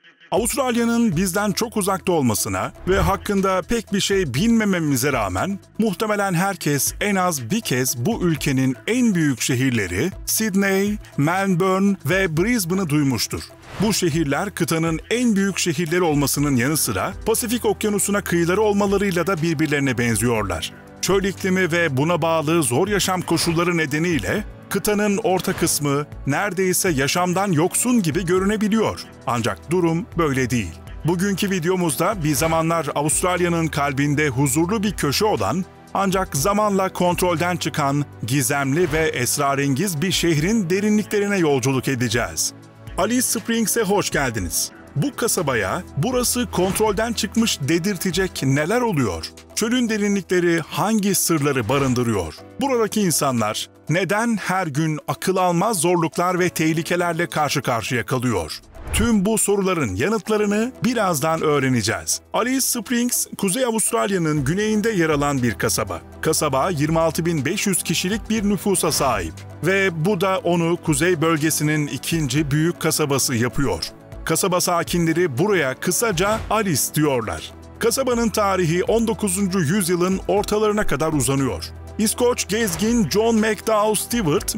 Avustralya'nın bizden çok uzakta olmasına ve hakkında pek bir şey bilmememize rağmen muhtemelen herkes en az bir kez bu ülkenin en büyük şehirleri Sydney, Melbourne ve Brisbane'ı duymuştur. Bu şehirler kıtanın en büyük şehirleri olmasının yanı sıra Pasifik Okyanusu'na kıyıları olmalarıyla da birbirlerine benziyorlar. Çöl iklimi ve buna bağlı zor yaşam koşulları nedeniyle kıtanın orta kısmı neredeyse yaşamdan yoksun gibi görünebiliyor. Ancak durum böyle değil. Bugünkü videomuzda bir zamanlar Avustralya'nın kalbinde huzurlu bir köşe olan ancak zamanla kontrolden çıkan gizemli ve esrarengiz bir şehrin derinliklerine yolculuk edeceğiz. Alice Springs'e hoş geldiniz. Bu kasabaya burası kontrolden çıkmış dedirtecek neler oluyor? Çölün derinlikleri hangi sırları barındırıyor? Buradaki insanlar neden her gün akıl almaz zorluklar ve tehlikelerle karşı karşıya kalıyor? Tüm bu soruların yanıtlarını birazdan öğreneceğiz. Alice Springs, Kuzey Avustralya'nın güneyinde yer alan bir kasaba. Kasaba 26.500 kişilik bir nüfusa sahip ve bu da onu kuzey bölgesinin ikinci büyük kasabası yapıyor. Kasaba sakinleri buraya kısaca Alice diyorlar. Kasabanın tarihi 19. yüzyılın ortalarına kadar uzanıyor. İskoç gezgin John McDowell Stewart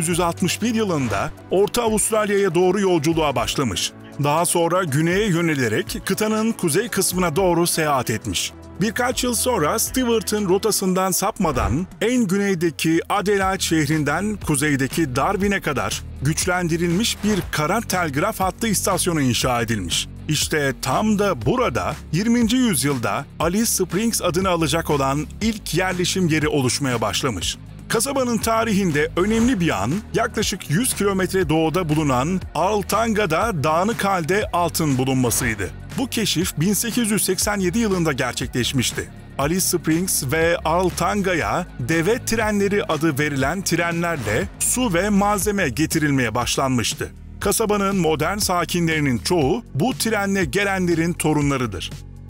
1961 yılında Orta Avustralya'ya doğru yolculuğa başlamış. Daha sonra güneye yönelerek kıtanın kuzey kısmına doğru seyahat etmiş. Birkaç yıl sonra Stewart'ın rotasından sapmadan en güneydeki Adelaide şehrinden kuzeydeki Darwin'e kadar güçlendirilmiş bir kara telgraf hattı istasyonu inşa edilmiş. İşte tam da burada 20. yüzyılda Alice Springs adını alacak olan ilk yerleşim yeri oluşmaya başlamış. Kasabanın tarihinde önemli bir an yaklaşık 100 kilometre doğuda bulunan Arltanga'da dağınık halde altın bulunmasıydı. Bu keşif 1887 yılında gerçekleşmişti. Alice Springs ve Arltanga'ya deve trenleri adı verilen trenlerle su ve malzeme getirilmeye başlanmıştı. Kasabanın modern sakinlerinin çoğu bu trenle gelenlerin torunlarıdır.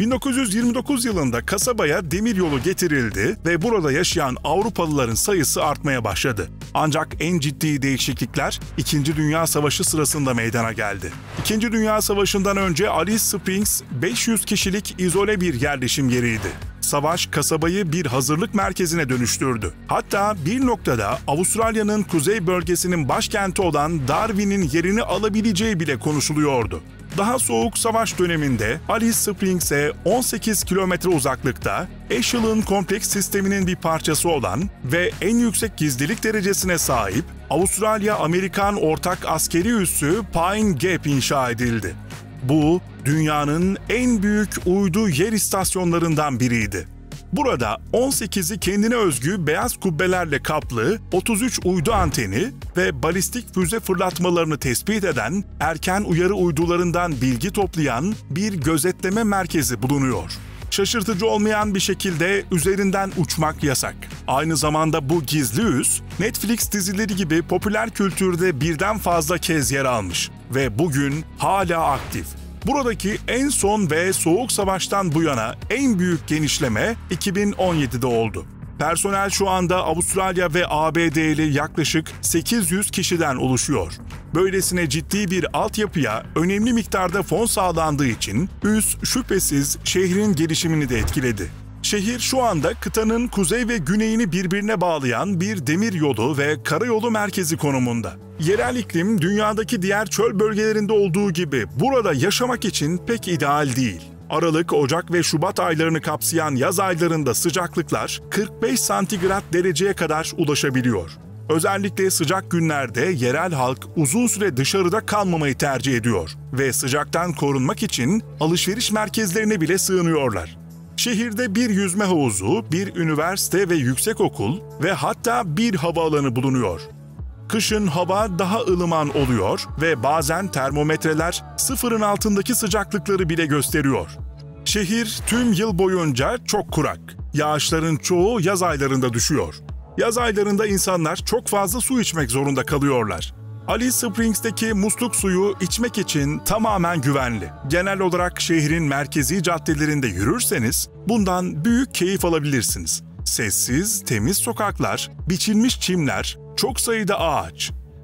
1929 yılında kasabaya demiryolu getirildi ve burada yaşayan Avrupalıların sayısı artmaya başladı. Ancak en ciddi değişiklikler 2. Dünya Savaşı sırasında meydana geldi. 2. Dünya Savaşı'ndan önce Alice Springs 500 kişilik izole bir yerleşim yeriydi. Savaş kasabayı bir hazırlık merkezine dönüştürdü. Hatta bir noktada Avustralya'nın kuzey bölgesinin başkenti olan Darwin'in yerini alabileceği bile konuşuluyordu. Daha soğuk savaş döneminde Alice Springs'e 18 kilometre uzaklıkta Echelon kompleks sisteminin bir parçası olan ve en yüksek gizlilik derecesine sahip Avustralya-Amerikan ortak askeri üssü Pine Gap inşa edildi. Bu, dünyanın en büyük uydu yer istasyonlarından biriydi. Burada 18'i kendine özgü beyaz kubbelerle kaplı 33 uydu anteni ve balistik füze fırlatmalarını tespit eden erken uyarı uydularından bilgi toplayan bir gözetleme merkezi bulunuyor. Şaşırtıcı olmayan bir şekilde üzerinden uçmak yasak. Aynı zamanda bu gizli üs, Netflix dizileri gibi popüler kültürde birden fazla kez yer almış ve bugün hala aktif. Buradaki en son ve Soğuk Savaş'tan bu yana en büyük genişleme 2017'de oldu. Personel şu anda Avustralya ve ABD'li yaklaşık 800 kişiden oluşuyor. Böylesine ciddi bir altyapıya önemli miktarda fon sağlandığı için üs şüphesiz şehrin gelişimini de etkiledi. Şehir şu anda kıtanın kuzey ve güneyini birbirine bağlayan bir demiryolu ve karayolu merkezi konumunda. Yerel iklim dünyadaki diğer çöl bölgelerinde olduğu gibi burada yaşamak için pek ideal değil. Aralık, Ocak ve Şubat aylarını kapsayan yaz aylarında sıcaklıklar 45 santigrat dereceye kadar ulaşabiliyor. Özellikle sıcak günlerde yerel halk uzun süre dışarıda kalmamayı tercih ediyor ve sıcaktan korunmak için alışveriş merkezlerine bile sığınıyorlar. Şehirde bir yüzme havuzu, bir üniversite ve yüksekokul ve hatta bir havaalanı bulunuyor. Kışın hava daha ılıman oluyor ve bazen termometreler sıfırın altındaki sıcaklıkları bile gösteriyor. Şehir tüm yıl boyunca çok kurak. Yağışların çoğu yaz aylarında düşüyor. Yaz aylarında insanlar çok fazla su içmek zorunda kalıyorlar. Alice Springs'teki musluk suyu içmek için tamamen güvenli. Genel olarak şehrin merkezi caddelerinde yürürseniz bundan büyük keyif alabilirsiniz. Sessiz, temiz sokaklar, biçilmiş çimler, çok sayıda ağaç.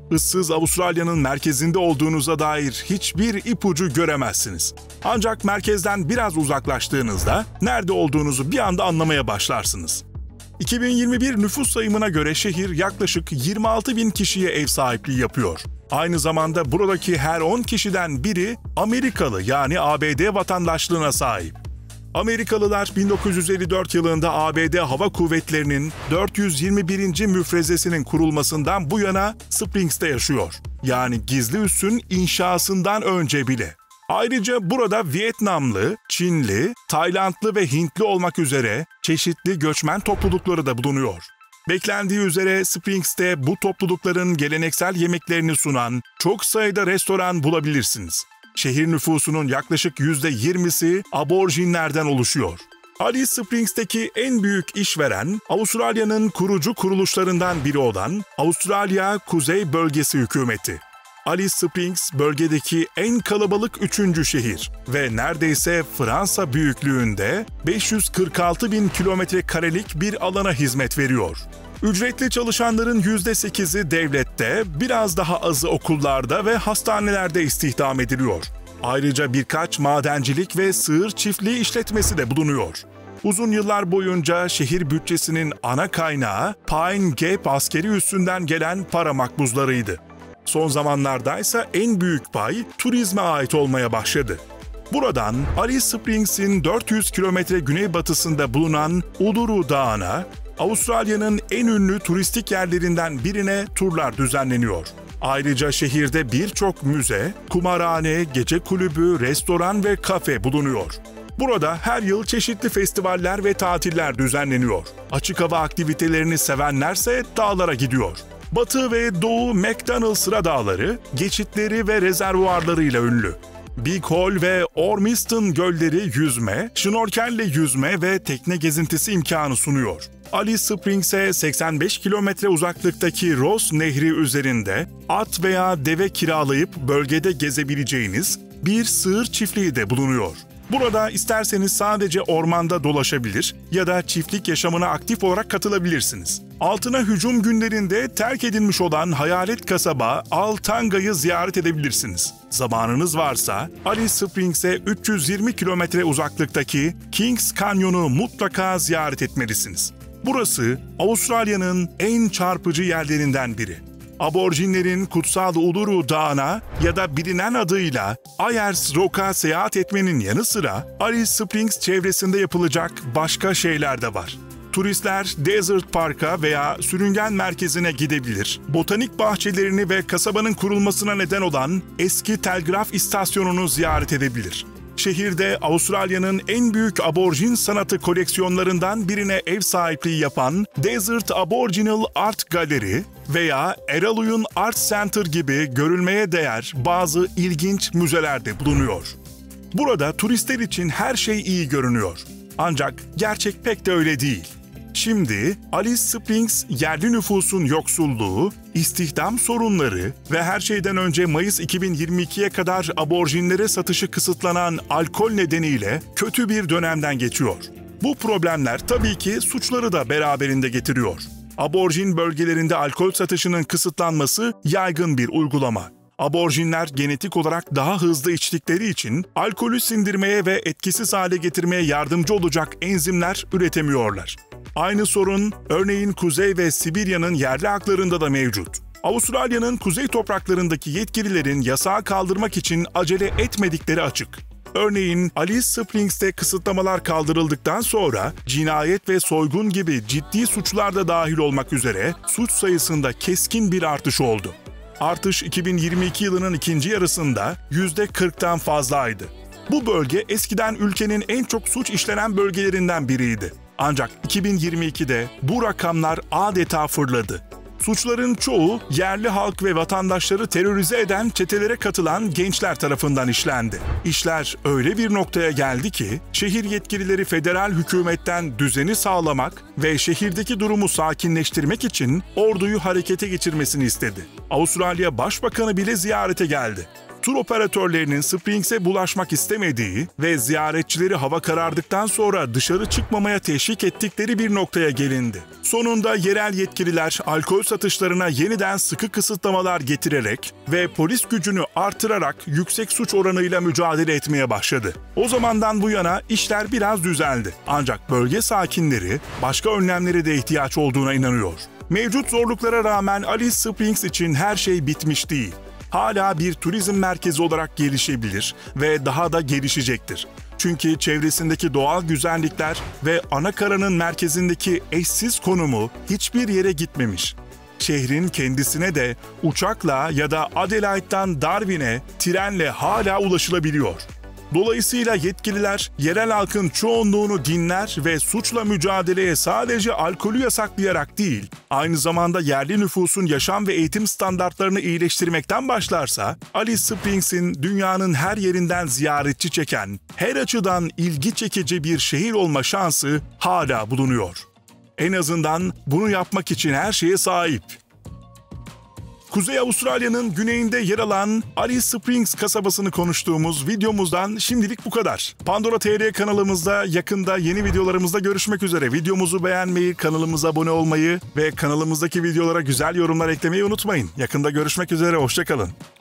Issız Avustralya'nın merkezinde olduğunuza dair hiçbir ipucu göremezsiniz. Ancak merkezden biraz uzaklaştığınızda nerede olduğunuzu bir anda anlamaya başlarsınız. 2021 nüfus sayımına göre şehir yaklaşık 26 bin kişiye ev sahipliği yapıyor. Aynı zamanda buradaki her 10 kişiden biri Amerikalı yani ABD vatandaşlığına sahip. Amerikalılar 1954 yılında ABD Hava Kuvvetleri'nin 421. müfrezesinin kurulmasından bu yana Springs'te yaşıyor. Yani gizli üssün inşasından önce bile. Ayrıca burada Vietnamlı, Çinli, Taylandlı ve Hintli olmak üzere çeşitli göçmen toplulukları da bulunuyor. Beklendiği üzere Springs'te bu toplulukların geleneksel yemeklerini sunan çok sayıda restoran bulabilirsiniz. Şehir nüfusunun yaklaşık %20'si aborjinlerden oluşuyor. Alice Springs'teki en büyük işveren, Avustralya'nın kurucu kuruluşlarından biri olan Avustralya Kuzey Bölgesi Hükümeti. Alice Springs, bölgedeki en kalabalık 3. şehir ve neredeyse Fransa büyüklüğünde 546 bin kilometre karelik bir alana hizmet veriyor. Ücretli çalışanların %8'i devlette, biraz daha azı okullarda ve hastanelerde istihdam ediliyor. Ayrıca birkaç madencilik ve sığır çiftliği işletmesi de bulunuyor. Uzun yıllar boyunca şehir bütçesinin ana kaynağı Pine Gap askeri üssünden gelen para makbuzlarıydı. Son zamanlarda ise en büyük pay turizme ait olmaya başladı. Buradan Alice Springs'in 400 kilometre güneybatısında bulunan Uluru Dağı'na, Avustralya'nın en ünlü turistik yerlerinden birine turlar düzenleniyor. Ayrıca şehirde birçok müze, kumarhane, gece kulübü, restoran ve kafe bulunuyor. Burada her yıl çeşitli festivaller ve tatiller düzenleniyor. Açık hava aktivitelerini sevenlerse dağlara gidiyor. Batı ve Doğu McDonnell Sıra Dağları, geçitleri ve rezervuarlarıyla ünlü. Big Hole ve Ormiston gölleri yüzme, şnorkelle yüzme ve tekne gezintisi imkanı sunuyor. Alice Springs'e 85 kilometre uzaklıktaki Ross Nehri üzerinde at veya deve kiralayıp bölgede gezebileceğiniz bir sığır çiftliği de bulunuyor. Burada isterseniz sadece ormanda dolaşabilir ya da çiftlik yaşamına aktif olarak katılabilirsiniz. Altına hücum günlerinde terk edilmiş olan hayalet kasaba Altanga'yı ziyaret edebilirsiniz. Zamanınız varsa Alice Springs'e 320 kilometre uzaklıktaki Kings Canyon'u mutlaka ziyaret etmelisiniz. Burası Avustralya'nın en çarpıcı yerlerinden biri. Aborjinlerin kutsal Uluru Dağı'na ya da bilinen adıyla Ayers Rock'a seyahat etmenin yanı sıra Alice Springs çevresinde yapılacak başka şeyler de var. Turistler Desert Park'a veya sürüngen merkezine gidebilir, botanik bahçelerini ve kasabanın kurulmasına neden olan eski telgraf istasyonunu ziyaret edebilir. Şehirde Avustralya'nın en büyük aborjin sanatı koleksiyonlarından birine ev sahipliği yapan Desert Aboriginal Art Gallery veya Eraluyun Art Center gibi görülmeye değer bazı ilginç müzeler de bulunuyor. Burada turistler için her şey iyi görünüyor. Ancak gerçek pek de öyle değil. Şimdi Alice Springs yerli nüfusun yoksulluğu, istihdam sorunları ve her şeyden önce Mayıs 2022'ye kadar aborjinlere satışı kısıtlanan alkol nedeniyle kötü bir dönemden geçiyor. Bu problemler tabii ki suçları da beraberinde getiriyor. Aborjin bölgelerinde alkol satışının kısıtlanması yaygın bir uygulama. Aborjinler genetik olarak daha hızlı içtikleri için alkolü sindirmeye ve etkisiz hale getirmeye yardımcı olacak enzimler üretemiyorlar. Aynı sorun örneğin Kuzey ve Sibirya'nın yerli halklarında da mevcut. Avustralya'nın kuzey topraklarındaki yetkililerin yasağı kaldırmak için acele etmedikleri açık. Örneğin Alice Springs'te kısıtlamalar kaldırıldıktan sonra cinayet ve soygun gibi ciddi suçlar da dahil olmak üzere suç sayısında keskin bir artış oldu. Artış 2022 yılının ikinci yarısında %40'tan fazlaydı. Bu bölge eskiden ülkenin en çok suç işlenen bölgelerinden biriydi. Ancak 2022'de bu rakamlar adeta fırladı. Suçların çoğu yerli halk ve vatandaşları terörize eden çetelere katılan gençler tarafından işlendi. İşler öyle bir noktaya geldi ki şehir yetkilileri federal hükümetten düzeni sağlamak ve şehirdeki durumu sakinleştirmek için orduyu harekete geçirmesini istedi. Avustralya Başbakanı bile ziyarete geldi. tur operatörlerinin Springs'e bulaşmak istemediği ve ziyaretçileri hava karardıktan sonra dışarı çıkmamaya teşvik ettikleri bir noktaya gelindi. Sonunda yerel yetkililer alkol satışlarına yeniden sıkı kısıtlamalar getirerek ve polis gücünü artırarak yüksek suç oranıyla mücadele etmeye başladı. O zamandan bu yana işler biraz düzeldi. Ancak bölge sakinleri başka önlemlere de ihtiyaç olduğuna inanıyor. Mevcut zorluklara rağmen Alice Springs için her şey bitmiş değil. Hala bir turizm merkezi olarak gelişebilir ve daha da gelişecektir. Çünkü çevresindeki doğal güzellikler ve anakara'nın merkezindeki eşsiz konumu hiçbir yere gitmemiş. Şehrin kendisine de uçakla ya da Adelaide'dan Darwin'e trenle hala ulaşılabiliyor. Dolayısıyla yetkililer yerel halkın çoğunluğunu dinler ve suçla mücadeleye sadece alkolü yasaklayarak değil, aynı zamanda yerli nüfusun yaşam ve eğitim standartlarını iyileştirmekten başlarsa, Alice Springs'in dünyanın her yerinden ziyaretçi çeken, her açıdan ilgi çekici bir şehir olma şansı hala bulunuyor. En azından bunu yapmak için her şeye sahip. Kuzey Avustralya'nın güneyinde yer alan Alice Springs kasabasını konuştuğumuz videomuzdan şimdilik bu kadar. Pandora TR kanalımızda yakında yeni videolarımızda görüşmek üzere. Videomuzu beğenmeyi, kanalımıza abone olmayı ve kanalımızdaki videolara güzel yorumlar eklemeyi unutmayın. Yakında görüşmek üzere, hoşça kalın.